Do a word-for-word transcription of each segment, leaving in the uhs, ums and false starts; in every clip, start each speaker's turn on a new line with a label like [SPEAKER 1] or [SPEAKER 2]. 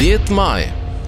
[SPEAKER 1] dhjetë maj.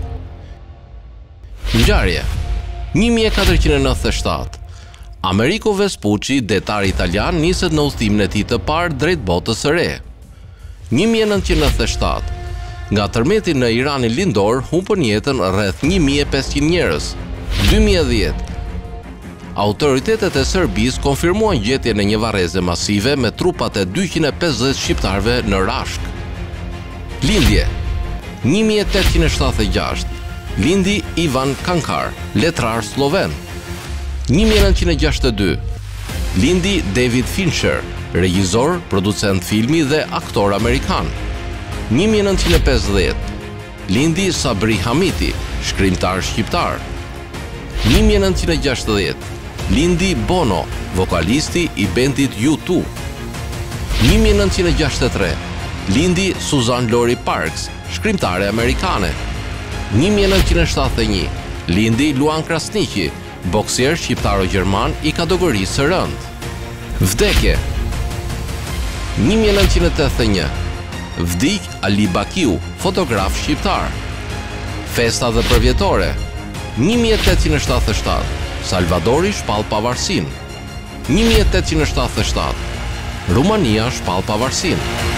[SPEAKER 1] Ngjarje. një mijë e katërqind e nëntëdhjetë e shtatë. Americo Vespucci, detar italian, niset në udhëtimin e tij të parë drejt botës së re. një mijë e nëntëqind e nëntëdhjetë e shtatë. Nga tërmeti në Iranin lindor humbën jetën rreth një mijë e pesëqind njerëz. dy mijë e dhjetë. Autoritetet e Serbisë konfirmuan gjetjen e një varreze masive me trupat e dyqind e pesëdhjetë shqiptarëve në Rashk. Lindje. një mijë e tetëqind e shtatëdhjetë e gjashtë. Lindi Ivan Kankar, letrar sloven. një mijë e nëntëqind e gjashtëdhjetë e dy. Lindi David Fincher, regjisor, producent filmi dhe aktor amerikan. një mijë e nëntëqind e pesëdhjetë. Lindi Sabri Hamiti, shkrimtar shqiptar. një mijë e nëntëqind e gjashtëdhjetë. Lindi Bono, vokalisti i bendit U two. një mijë e nëntëqind e gjashtëdhjetë e tre. Lindi Suzanne Lori Parks, shkrimtare amerikane. një mijë e nëntëqind e shtatëdhjetë e një. Lindi Luan Krasniqi, boksier shqiptaro-gjerman i kategorisë së rëndë. Vdekje. një mijë e nëntëqind e tetëdhjetë e një. Vdik Ali Bakiu, fotograf shqiptar. Festa dhe përvjetore. një mijë e tetëqind e shtatëdhjetë e shtatë. Salvadori shpall pavarësinë. një mijë e tetëqind e shtatëdhjetë e shtatë. Rumania shpall pavarësinë.